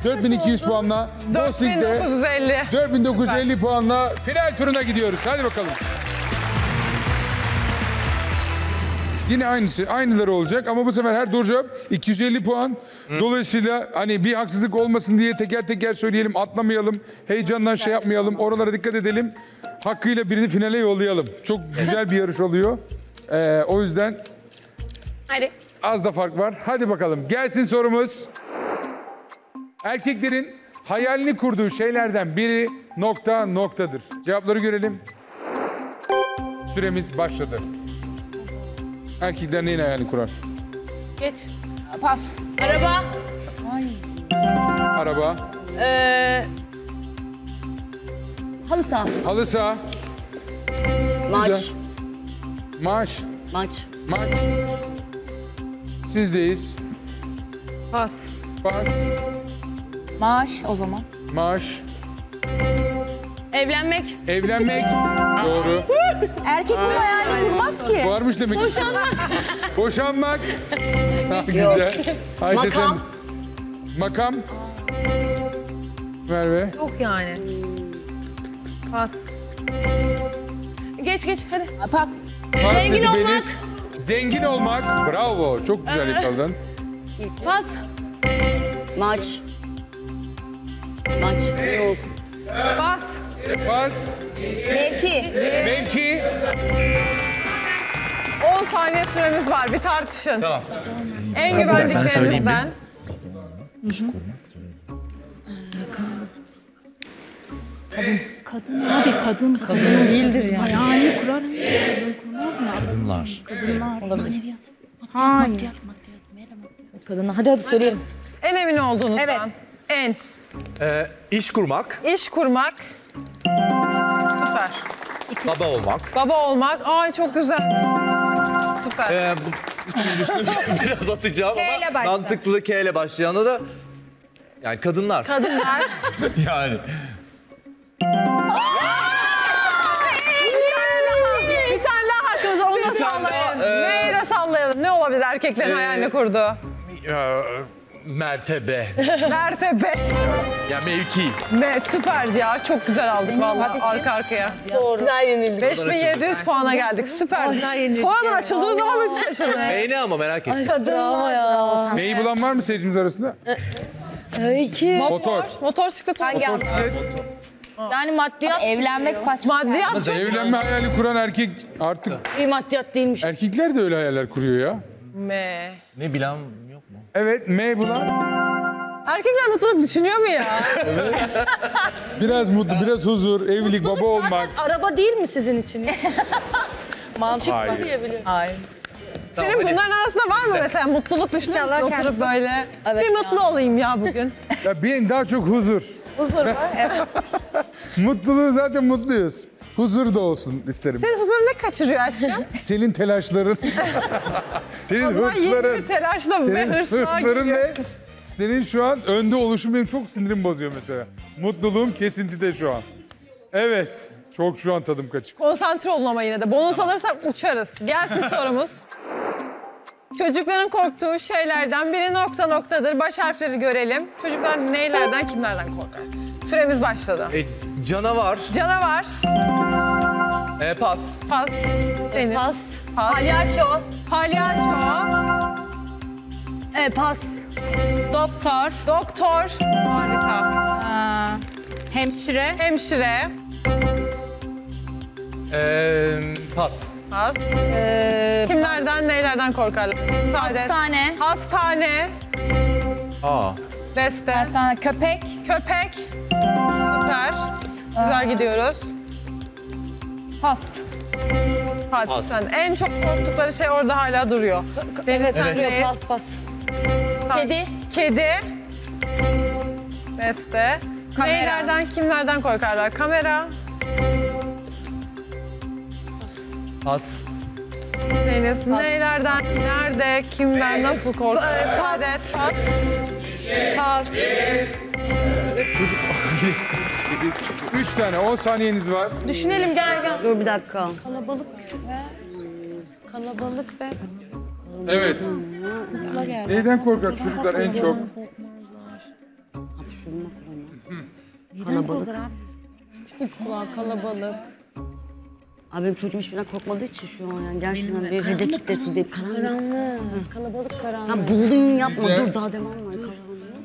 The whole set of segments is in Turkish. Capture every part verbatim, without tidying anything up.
dört bin iki yüz puanla. dört bin dokuz yüz elli. dört bin dokuz yüz elli puanla final turuna gidiyoruz. Hadi bakalım. Yine aynısı, aynıları olacak ama bu sefer her doğru cevap iki yüz elli puan. Hı. Dolayısıyla hani bir haksızlık olmasın diye teker teker söyleyelim, atlamayalım. Heyecandan şey yapmayalım, oralara dikkat edelim. Hakkıyla birini finale yollayalım. Çok güzel bir yarış oluyor. Ee, o yüzden Hadi. az da fark var. Hadi bakalım gelsin sorumuz. Erkeklerin hayalini kurduğu şeylerden biri nokta noktadır. Cevapları görelim. Süremiz başladı. Erkekler neyin hayalini kurar? Geç. Pas. Araba. Araba. Ee, halı saha. Halı saha. Maç. Güzel. Maaş. Maç. Maç. Sizdeyiz. Pas. Pas. Maaş o zaman. Maaş. Evlenmek. Evlenmek. Doğru. Erkek bu hayalini kurmaz ki. Varmış demek ki. Boşanmak. Boşanmak. Ha, güzel. Ayşe sen. Makam. Makam. Merve. Yok yani. Pas. Geç geç hadi. Pas. Pas Zengin dedi olmak. Beliz. Zengin olmak. Bravo. Çok güzel yakaladın. Pas. Maç. Maç. Yok. Pas. Pas. Mevki. Mevki. on saniye süremiz var. Bir tartışın. Tamam. En Ben söyleyeyim güvendiklerinizden. Kadın abi kadın kadın değildir yani. Hayalini kurar kadın kurmaz mı? Kadınlar. Kadınlar. Olabilir. Hayır. Maddiyat, maddiyat, merhaba. Kadına hadi hadi söyleyelim. En emin olduğunuzdan. Evet. En. Ee, iş kurmak, İş kurmak. Süper. baba olmak. Baba olmak. Ay çok güzel. Süper. Ee, bu üçüncüsünü biraz atacağım K ile ama başla. mantıklı K ile başlayanı da yani kadınlar. Kadınlar. Yani. Bir tane daha hakkımız var. Onu da Bir tane sallayalım. daha, e- Neyi de sallayalım. Ne olabilir erkeklerin E- hayalini kurduğu? Ee, mertebe. Mertebe. Ya mevki. Ne süperdi ya. Çok güzel aldık vallahi arka arkaya. Doğru. Güzel yenildik. beş bin yedi yüz puana geldik. Süper. Sonradan açıldığınız zaman müthiş açıldı. Neyini ama merak ettim. Bravo ya. Neyi bulan var mı seyircimiz arasında? İki. Motor. Motosiklet. Motosiklet. Yani maddiyat. Evlenmek saçma. Maddiyat. Evlenme hayali kuran erkek artık İyi maddiyat değilmiş. erkekler de öyle hayaller kuruyor ya. Me. Ne bilen yok mu? Evet, M bulan. Erkekler mutluluk düşünüyor mu ya? Biraz mutlu, biraz huzur, evlilik, baba olmak. Araba değil mi sizin için? Mantıklı Hayır. diyebilirim. Hayır. Senin Tamam, hadi. bunların arasında var mı mesela mutluluk düşünüyor musun? İnşallah Oturup kendisi- böyle Evet bir ya. mutlu olayım ya bugün. Ya benim daha çok huzur. Huzur mu? Evet. Mutluluğu zaten mutluyuz. Huzur da olsun isterim. Senin huzurunu ne kaçırıyor aşkım? Senin telaşların. Senin O zaman yeni hırsların. bir telaşla ve Senin hırsla hırsların geliyor. ve senin şu an önde oluşun benim çok sinirim bozuyor mesela. Mutluluğum kesintide şu an. Evet. Çok şu an tadım kaçık. Konsantre olun ama yine de. Bonus alırsak uçarız. Gelsin sorumuz. Çocukların korktuğu şeylerden biri nokta noktadır. Baş harfleri görelim. Çocuklar neylerden, kimlerden korkar? Süremiz başladı. E, canavar. Canavar. E, pas. Pas. Denir. Pas. Pas. Palyaço. Palyaço. E, pas. Doktor. Doktor. Harika. Aa, hemşire. Hemşire. E, pas. Pas. Ee, Kimlerden, neylerden korkarlar? Saadet. Hastane. Hastane. Aa. Beste. sana köpek. Köpek. Süper. Güzel gidiyoruz. Pas. Fatih Pas. sen. En çok korktukları şey orada hala duruyor. Deniz Evet, sen duruyor. neyiz? Pas pas. Sen- Kedi. Kedi. Beste. Kamera. Neylerden, kimlerden korkarlar? Kamera. Pas. Deniz. Neylerden, nerede, kimden, nasıl korkar? Pas. Saadet. Pas. Pas. Üç tane, on saniyeniz var. Düşünelim gel gel. Dur bir dakika. Kalabalık ve kalabalık ve Evet. kukla geldi. Neyden korkar çocuklar en çok? Uçurma kurulmaz. Kalabalık. Kukla, kalabalık. Abi benim çocuğum hiçbirinden korkmadığı için şu an yani gerçekten bir hedef kitlesi değil. Karanlık. Karanlık. Kalabalık karanlık. Tam buldun yapma Güzel. dur daha devam var karanlık.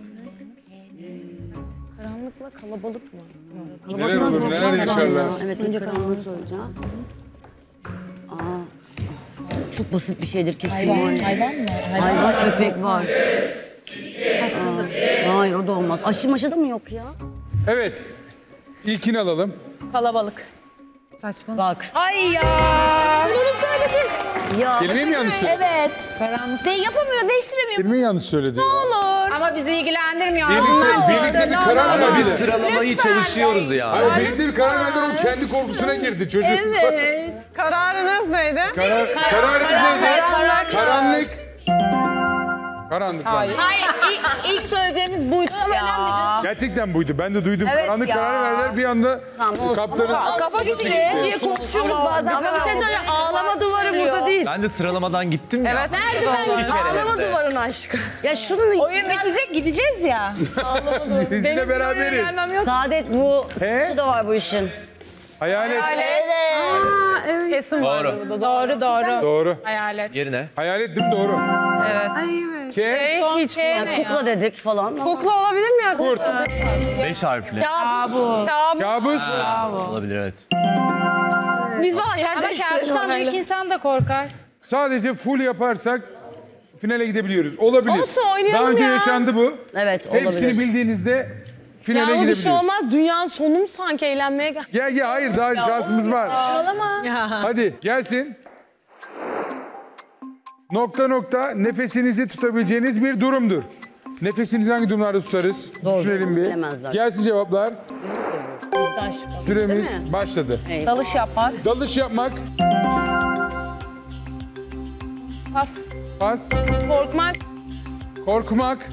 Karanlıkla kalabalık mı? Neler olur, neler yaşarlar. Evet önce karanlığı söyleyeceğim. Aa, çok basit bir şeydir kesin. Hayvan, hayvan mı? Hayvan köpek var. Hastalık. Hayır o da olmaz. Aşı maşı da mı yok ya? Evet. İlkini alalım. Kalabalık. Bak. Ay ya. Bunu söyledim. Ya. Kelimeyi mi yanlış söyledin? Evet. Karanlık. De yapamıyor, değiştiremiyor. Kelimeyi yanlış söyledi. Olur. Ama bizi ilgilendirmiyor. Birlikte, Ağzından birlikte çıktı. bir Ne karar olur. Ama biz verdi. sıralamayı çalışıyoruz ya. Hayır, birlikte bir karar verdiler, o kendi korkusuna girdi çocuk. Evet. Kararınız neydi? Karar, kararınız neydi? Karanlık. Karanlık. Karanlık. Hayır. Hayır, ilk, ilk söyleyeceğimiz buydu ama önemli. Gerçekten buydu. Ben de duydum. Evet Karanlık ya. karar verdiler. Bir anda Tamam, olsun. kaptanın... Kafa gitti diye konuşuyoruz bazen. Ama bir şey söyleyeyim. Ağlama duvarı burada değil. Ben de sıralamadan gittim ya. Evet. Nerede ben? Ağlama duvarın aşkı. Ya şunun Oyun bitecek, gideceğiz ya. Bizimle beraberiz. Saadet bu. He? Şu da var bu işin. Hayalet. Kesin var Doğru. burada. Doğru doğru. Doğru. Hayalet. Yerine. Hayalet değil mi? Doğru. Evet. K. Hey, hiç K ne ya? Kukla dedik falan. Kukla olabilir mi ya? Kurt. Beş harfli. Kabus. Kabus. Olabilir evet. Biz var yer Ama kabustan büyük insan da korkar. Sadece full yaparsak finale gidebiliyoruz. Olabilir. Olsun, oynayalım Daha önce ya. yaşandı bu. Evet olabilir. Hepsini bildiğinizde finale Ya bu bir gidebiliyoruz. şey olmaz. Dünyanın sonu mu sanki eğlenmeye gel. Gel gel, hayır daha şansımız var. Ağlama. Hadi gelsin. Nokta nokta nefesinizi tutabileceğiniz bir durumdur. Nefesinizi hangi durumlarda tutarız? Doğru, Düşünelim bir. bilemezler. Gelsin cevaplar. Bizden şüphe. Süremiz başladı. Dalış yapmak. Dalış yapmak. Pas. Pas. Korkmak. Korkmak.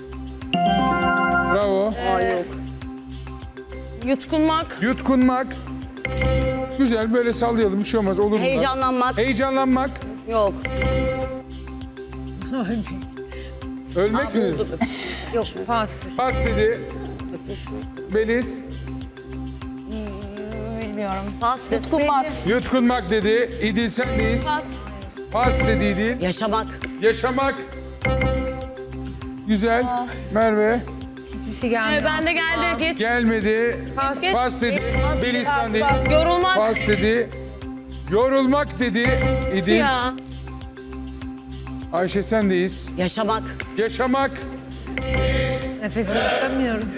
Bravo. Aa, yok. Yutkunmak. Yutkunmak. Güzel, böyle sallayalım, bir şey olmaz, olur mu? Heyecanlanmak. Heyecanlanmak. Yok. Ölmek mi? Yok. Pas. Pas dedi. Beliz. Bilmiyorum. Pas. Yutkunmak. Yutkunmak dedi. İdil sendeyiz. Pas. Pas dedi İdil. Yaşamak. Yaşamak. Güzel. Merve. Hiçbir şey gelmedi. Ben de geldi. Geç. Gelmedi. Pas. Geç. Pas dedi. Pas, Beliz pas, sendeyiz. pas. Yorulmak. Pas dedi. Yorulmak dedi İdil. Ya. Ayşe sendeyiz. Yaşamak. Yaşamak. Nefesini tutamıyoruz.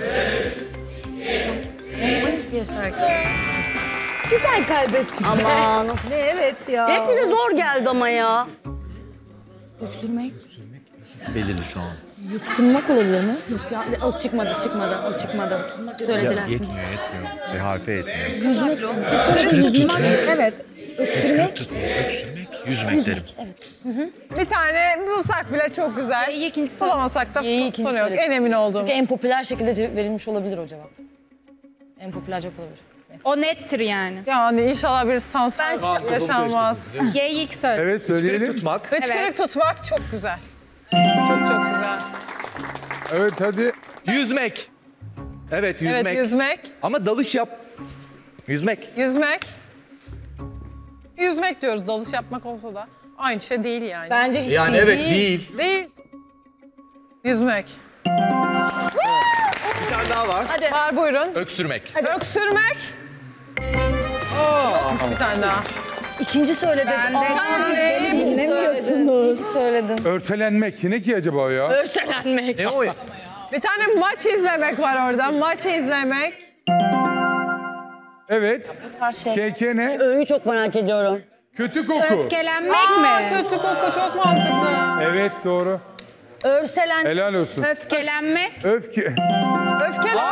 Güzel kaybettik. Aman. Ne evet ya. Hep bize zor geldi ama ya. Öksürmek. Belirli şu an. Yutkunmak olabilir mi? Yok ya o çıkmadı çıkmadı o çıkmadı. Söylediler. Yetmiyor yetmiyor. Şey harfe yetmiyor. Yüzmek. Yüzmek. Evet. Öksürmek. Yüzmek derim. Bir tane bulsak bile çok güzel. Y'yi ikincisi. Bulamasak da Y'yi ikinci sorun yok. söylesin. En emin olduğumuz. Çünkü en popüler şekilde cevap verilmiş olabilir o cevap. En popüler cevap olabilir. O nettir yani. Yani inşallah bir sansar yaşanmaz. Y'yi ilk söyle. Evet söyleyelim. Tutmak. Hıçkırık Evet. tutmak çok güzel. Çok çok güzel. Evet hadi. Yüzmek. Evet yüzmek. Evet yüzmek. Ama dalış yap. Yüzmek. Yüzmek. Yüzmek diyoruz, dalış yapmak olsa da. Aynı şey değil yani. Bence hiç Yani değil. evet değil. Değil. Yüzmek. Bir tane daha var. Hadi. Var buyurun. Öksürmek. Öksürmek. Oo, bir tane daha. İkinci söyledi. Ben de Dinlemiyorsunuz. Söyledin. Örselenmek. Ne ki acaba o ya? Örselenmek. Ne o? Bir tane maç izlemek var orada. Maç izlemek. Evet. Her şey. K K ne? Öğüyü çok merak ediyorum. Kötü koku. öfkelenmek Aa, mi? kötü koku çok mantıklı. Evet doğru. Örselen. Helal olsun. Öfkelenmek. Öfke. Öfkeli.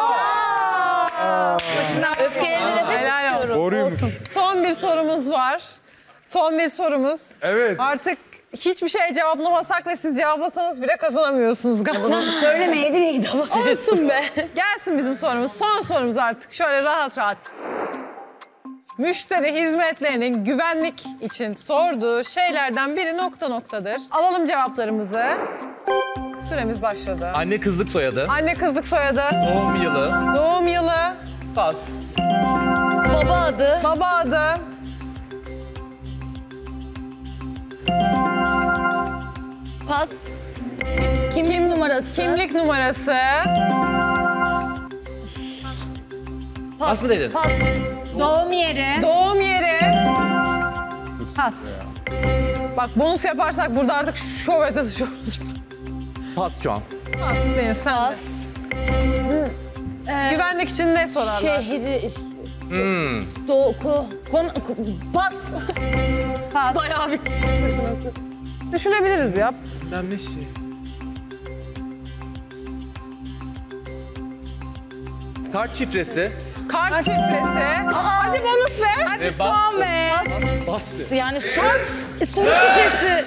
Öfkeyle nefes Helal olsun. Doğruymuş. Son bir sorumuz var. Son bir sorumuz. Evet. Artık hiçbir şey cevaplamasak ve siz cevaplasanız bile kazanamıyorsunuz galiba. Söylemeydin iyiydi ama. Olsun be. Gelsin bizim sorumuz. Son sorumuz artık. Şöyle rahat rahat. Müşteri hizmetlerinin güvenlik için sorduğu şeylerden biri nokta noktadır. Alalım cevaplarımızı. Süremiz başladı. Anne kızlık soyadı. Anne kızlık soyadı. Doğum yılı. Doğum yılı. Pas. Baba adı. Baba adı. Pas. Kimlik numarası. Kimlik numarası. Pas mı dedin? Pas. Doğum yeri. Doğum yeri. Pas. Bak bonus yaparsak burada artık şov ötesi şov. Pas şu an. Pas değil, sen de. Pas. Güvenlik için ne sorarlar? Şehri. Hmm. Doku. Kon, pas. Pas. Bayağı bir fırtınası. Düşünebiliriz ya. Ben ne şey? Kart şifresi. Kart şifresi. Hadi bonus ver. Hadi Ve son be. Bastı. Yani pas. E, soru şifresi.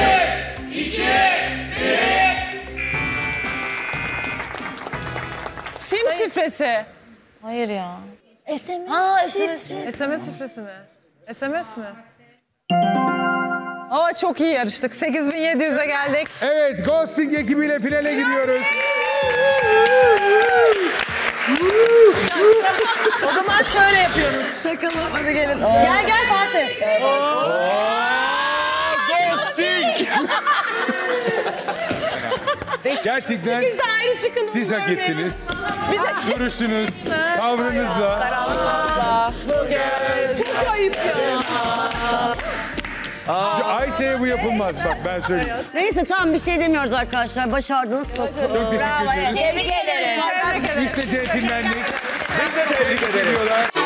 Sim şifresi. Hayır ya. S M S. Ha, S M S. S M S şifresi mi? S M S mi? Ama çok iyi yarıştık. sekiz bin yedi yüze geldik. Evet, Ghosting ekibiyle finale gidiyoruz. O zaman şöyle yapıyoruz. Çakalım. Hadi gelin. Gel gel Fatih. Ghosting! Gerçekten İşte ayrı çıkın. siz hak ettiniz. Bize Duruşunuz, tavrınızla. çok ayıp ya. Şu Ayşe'ye bu yapılmaz bak ben söyleyeyim. Neyse tamam bir şey demiyoruz arkadaşlar. Başardınız. Çok Çok teşekkür ederiz. Tebrik ederim. Tebrik ederim. İşte centilmenlik. Tebrik ediyorlar.